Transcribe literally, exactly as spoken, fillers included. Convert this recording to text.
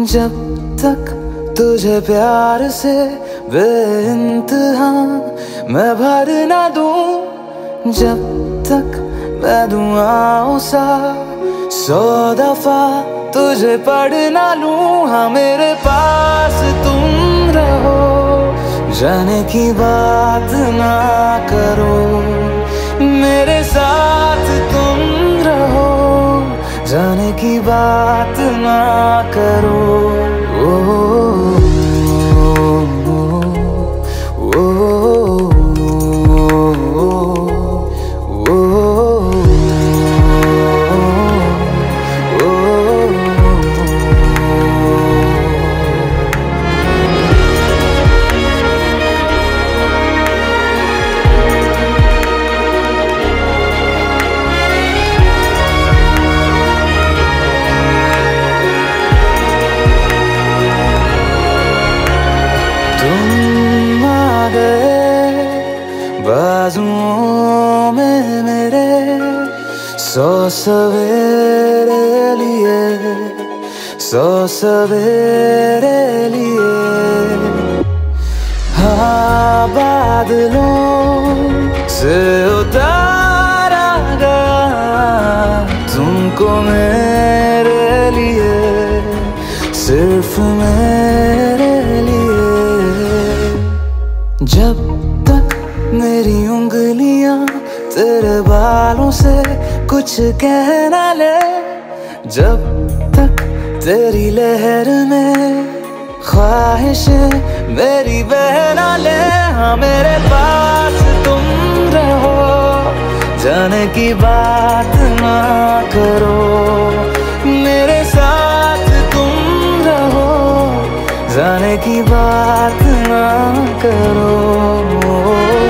जब तक तुझे प्यार से बेइंतहा मैं भर ना दूं, जब तक मैं दुआओं सा सौ दफा तुझे पढ़ ना लूं। हाँ मेरे पास तुम रहो, जाने की बात ना करो, मेरे साथ तुम रहो, जाने की बात ना करो। ओ, ओ, ओ, ओ, तुम आ गए बाजुओं में मेरे, सौ सवेरे लिए, सौ सवेरे लिए। हाँ बादलों से उतारा गया तुमको मेरे लिए, सिर्फ मेरे लिए। जब तक मेरी उंगलियां तेरे बालों से कुछ कह ना ले, जब तक तेरी लहर में ख्वाहिशें मेरी बह ना ले। हाँ मेरे पास तुम रहो, जाने की बात ना करो, मेरे साथ तुम रहो, जाने की बात ना करो।